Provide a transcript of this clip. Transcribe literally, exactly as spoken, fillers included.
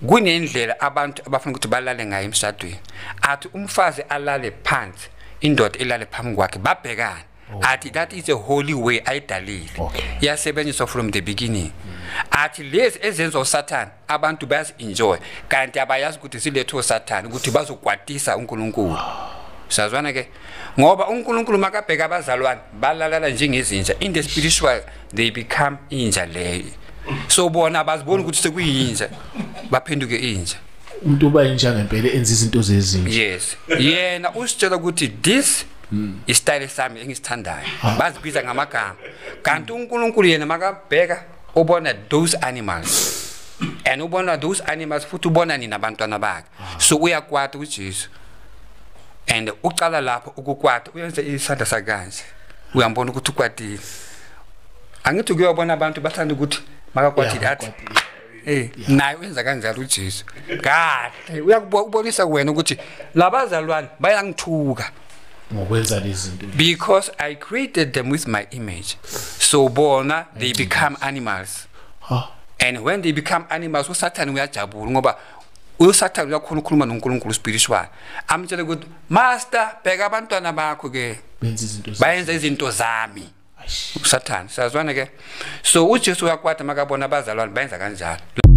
kunendlela abantu abafuna ukuthi balale ngayo emshadweni athi umfazi alale phansi indoda ilale phambi kwakhe babhekana athi that is a holy way ayidalile yasebenza from the beginning athi lezi ezenzo Satan abantu bazi enjoy kanti abayazi ukuthi siletho Satan ukuthi bazokwatisa uNkulunkulu sazwana ke ngoba uNkulunkulu makabheka abazalwane balalala njengezinja in the spiritual they become inja leyo so bona abazibona ukuthi sekuyinja baphenduke inja umuntu uba inja ngempela enza izinto zezinja yes yena usitshela ukuthi this istyle sami engisithandayo bazibiza ngamagama kanti uNkulunkulu yena makabheka ubona those animals and ubona those animals futhi ubona nina abantwana bakhe so uyakwata uJesu and uqala lapho ukukwata uyenza isandla sakanje uyambona ukuthi ukwatile angithi kuyobona abantu bathanda ukuthi makakwathi athi eh naye wenza kanjalo uJesu kahle uyakubonisa kuwena ukuthi labazalwane bayangithuka ngokwenza lezi zinto because I created them with my image so bona they become animals ha and when they become animals uSatan uyajabula ngoba uSatan uyakhona ukukhuluma noNkulunkulu spiritual amtshela ukuthi master bheka abantwana bakho ke benza izinto bayenza izinto zami uSatan sazwana ke so uJesu uyakwata makabona abazalwane bayenza kanjalo